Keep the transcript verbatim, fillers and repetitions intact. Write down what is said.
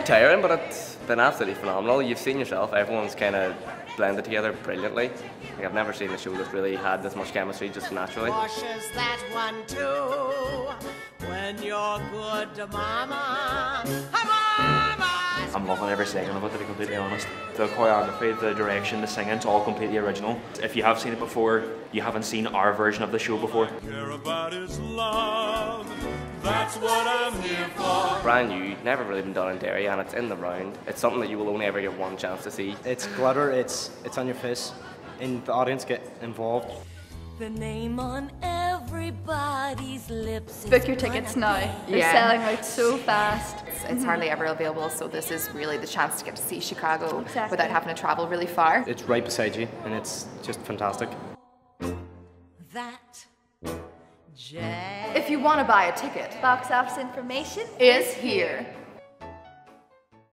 tiring, but it's been absolutely phenomenal. You've seen yourself, everyone's kind of blended together brilliantly. Like, I've never seen a show that's really had this much chemistry just naturally. Washes that one too. When you're good to mama, mama. I'm loving every second of it, to be completely honest. The choreography, the direction, the singing, it's all completely original. If you have seen it before, you haven't seen our version of the show before. Care about is love. That's what I'm here for. Brand new, never really been done in Derry, and it's in the round. It's something that you will only ever get one chance to see. It's glitter, it's it's on your face, and the audience get involved. The name on everybody's lips. Book your tickets now. They're Yeah. selling out so fast. It's, it's mm-hmm. hardly ever available, so this is really the chance to get to see Chicago exactly. without having to travel really far. It's right beside you, and it's just fantastic. That jazz. If you want to buy a ticket, Box office information is here.